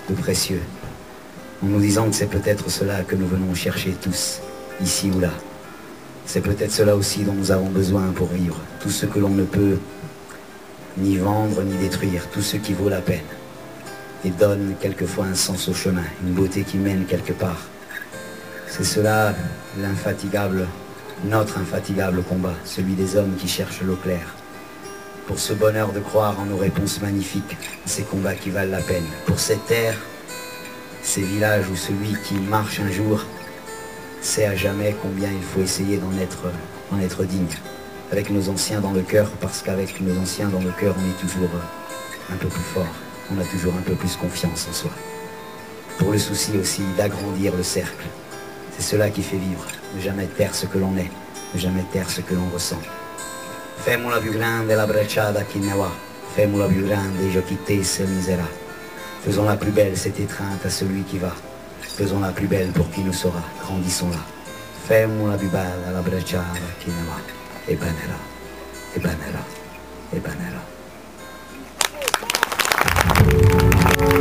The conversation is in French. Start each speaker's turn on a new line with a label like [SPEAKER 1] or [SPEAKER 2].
[SPEAKER 1] de précieux, en nous disant que c'est peut-être cela que nous venons chercher tous, ici ou là. C'est peut-être cela aussi dont nous avons besoin pour vivre, tout ce que l'on ne peut ni vendre ni détruire, tout ce qui vaut la peine, et donne quelquefois un sens au chemin, une beauté qui mène quelque part. C'est cela l'infatigable, notre infatigable combat, celui des hommes qui cherchent l'eau claire. Pour ce bonheur de croire en nos réponses magnifiques, ces combats qui valent la peine. Pour cette terre, ces villages où celui qui marche un jour sait à jamais combien il faut essayer d'en être digne. Avec nos anciens dans le cœur, parce qu'avec nos anciens dans le cœur, on est toujours un peu plus fort. On a toujours un peu plus confiance en soi. Pour le souci aussi d'agrandir le cercle. C'est cela qui fait vivre, ne jamais taire ce que l'on est, ne jamais taire ce que l'on ressent. Femmula più grande la bracciata chi ne va, femmula più grande io chi te se misera. Faisons la plus belle cette étreinte à celui qui va, faisons la plus belle pour qui nous saura, grandissons-la. Femmula più bella la bracciata chi ne va, e banera, e banera, e banera.